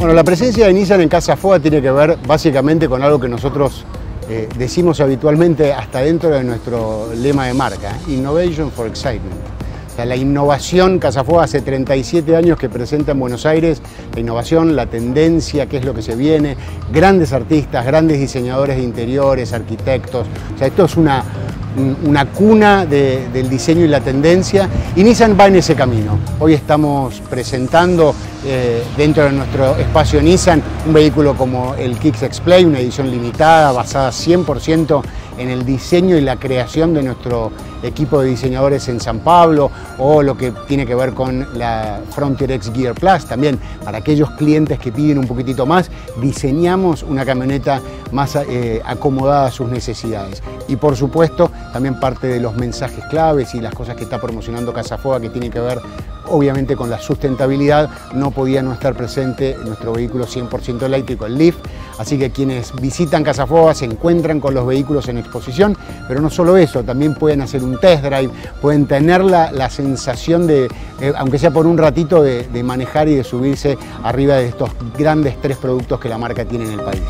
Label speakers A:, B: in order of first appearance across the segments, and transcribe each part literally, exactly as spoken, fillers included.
A: Bueno, la presencia de Nissan en Casa Foa tiene que ver básicamente con algo que nosotros eh, decimos habitualmente hasta dentro de nuestro lema de marca, Innovation for Excitement. O sea, la innovación, Casa Foa hace treinta y siete años que presenta en Buenos Aires la innovación, la tendencia, qué es lo que se viene, grandes artistas, grandes diseñadores de interiores, arquitectos. O sea, esto es una, una cuna de, del diseño y la tendencia, y Nissan va en ese camino. Hoy estamos presentando eh, dentro de nuestro espacio Nissan un vehículo como el Kicks X-Play, una edición limitada basada cien por ciento en el diseño y la creación de nuestro equipo de diseñadores en San Pablo, o lo que tiene que ver con la Frontier X Gear Plus. También para aquellos clientes que piden un poquitito más, diseñamos una camioneta más eh, acomodada a sus necesidades. Y por supuesto, también parte de los mensajes claves y las cosas que está promocionando Casa Foa, que tienen que ver obviamente con la sustentabilidad, no podía no estar presente nuestro vehículo cien por ciento eléctrico, el Leaf. Así que quienes visitan Casa Foa se encuentran con los vehículos en exposición, pero no solo eso, también pueden hacer un test drive, pueden tener la, la sensación de, eh, aunque sea por un ratito, de, de manejar y de subirse arriba de estos grandes tres productos que la marca tiene en el país.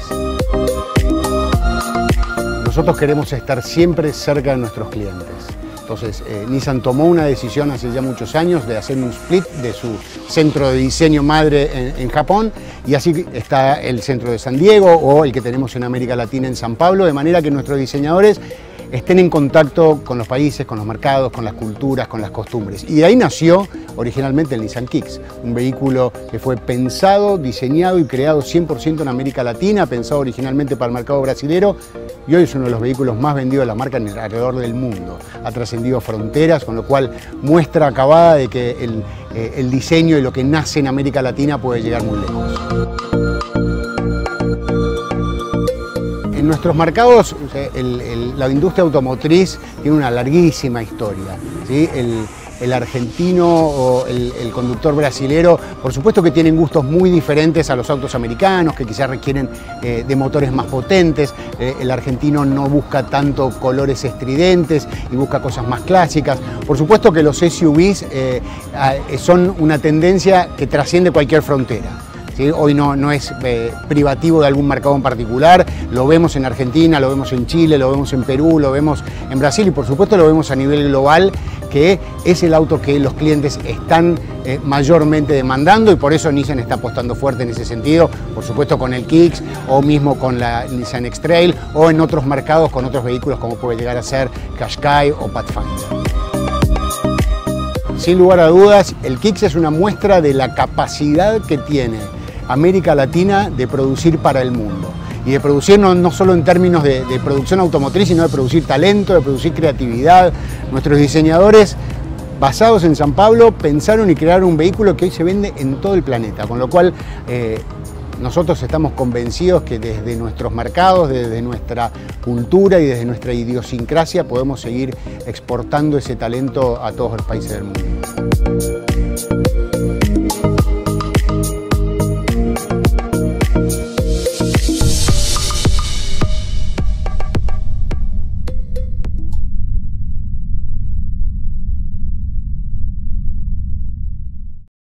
A: Nosotros queremos estar siempre cerca de nuestros clientes. Entonces, eh, Nissan tomó una decisión hace ya muchos años de hacer un split de su centro de diseño madre en, en Japón, y así está el centro de San Diego o el que tenemos en América Latina en San Pablo, de manera que nuestros diseñadores estén en contacto con los países, con los mercados, con las culturas, con las costumbres. Y de ahí nació originalmente el Nissan Kicks, un vehículo que fue pensado, diseñado y creado cien por ciento en América Latina, pensado originalmente para el mercado brasilero, y hoy es uno de los vehículos más vendidos de la marca alrededor del mundo. Ha trascendido fronteras, con lo cual muestra acabada de que el, eh, el diseño y lo que nace en América Latina puede llegar muy lejos. En nuestros mercados, el, el, la industria automotriz tiene una larguísima historia, ¿sí? El, el argentino o el, el conductor brasilero, por supuesto que tienen gustos muy diferentes a los autos americanos, que quizás requieren eh, de motores más potentes. Eh, el argentino no busca tanto colores estridentes y busca cosas más clásicas. Por supuesto que los S U Vs eh, son una tendencia que trasciende cualquier frontera. ¿Sí? Hoy no, no es eh, privativo de algún mercado en particular, lo vemos en Argentina, lo vemos en Chile, lo vemos en Perú, lo vemos en Brasil, y por supuesto lo vemos a nivel global, que es el auto que los clientes están eh, mayormente demandando, y por eso Nissan está apostando fuerte en ese sentido, por supuesto con el Kicks, o mismo con la Nissan X-Trail, o en otros mercados con otros vehículos como puede llegar a ser Qashqai o Pathfinder. Sin lugar a dudas, el Kicks es una muestra de la capacidad que tiene América Latina de producir para el mundo. Y de producir no, no solo en términos de, de producción automotriz, sino de producir talento, de producir creatividad. Nuestros diseñadores, basados en San Pablo, pensaron y crearon un vehículo que hoy se vende en todo el planeta, con lo cual eh, nosotros estamos convencidos que desde nuestros mercados, desde nuestra cultura y desde nuestra idiosincrasia podemos seguir exportando ese talento a todos los países del mundo.